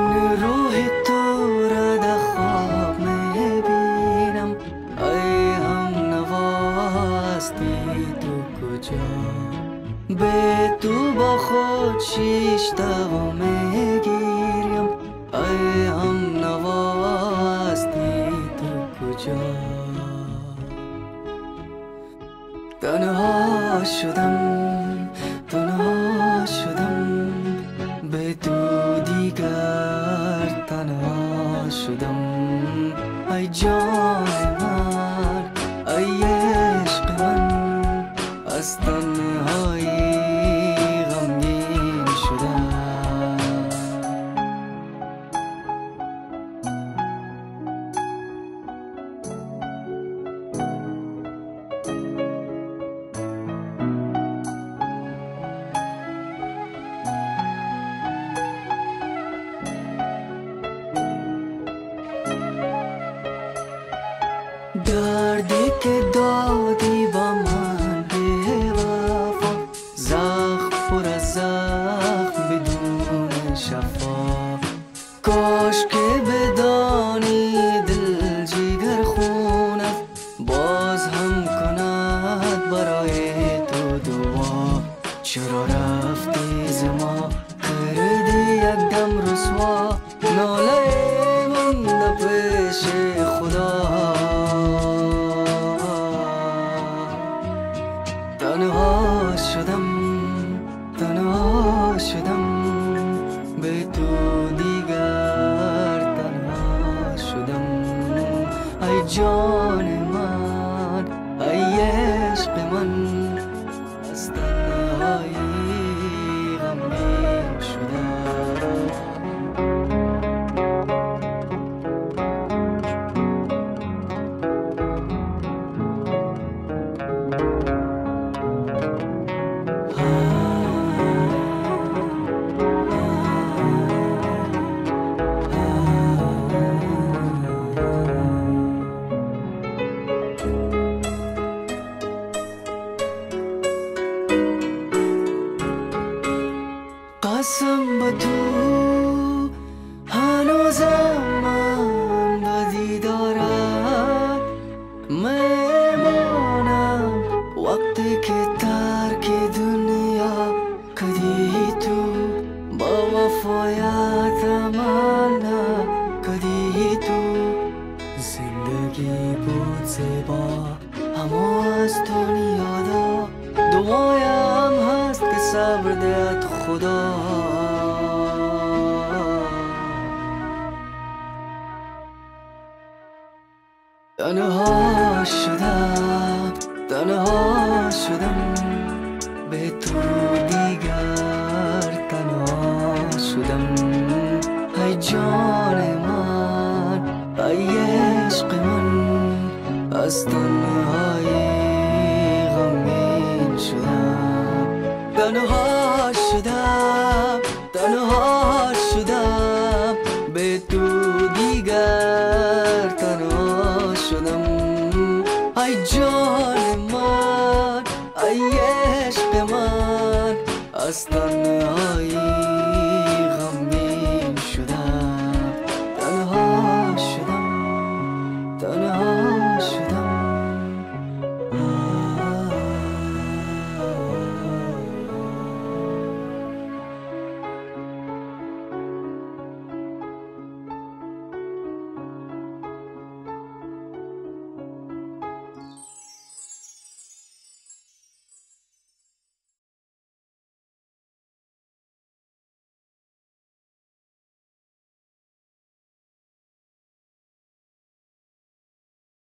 روح تو را در خواب میبینم، ای هم نواستی تو کجا؟ به تو با خود شیش دو میگیریم، ای هم نواستی تو کجا؟ تنها شدم، تنها شدم، به تو دیگر تنها شدم. ای جان من، ای عشق من، از تنهایی غمگین شدم. دردی که دادی با من به وفا، زخم پر از زخم بدون شفا. کاش که بدانی دل جگر خونت باز هم کند برای تو دعا. چرا رفتی ز ما کردی یک دم رسوا؟ ناله من در پیش خدا. تنها شدم، تنها شدم، به تو دیگر تنها شدم. ای جان من، ای عشق من، از تنهایی غمگین شدم. قسم به تو هنوزم من به دیدارت میمانم. وقتی که ترک دنیا کدی تو با وفایت تمنا کدی تو. زندگی بود زیبا اما از دنیا دعایم هست که صبر دهد خدا. تنها شدم، تنها شدم، به تو دیگر تنها شدم. ای جان من، ای عشق من، از تنها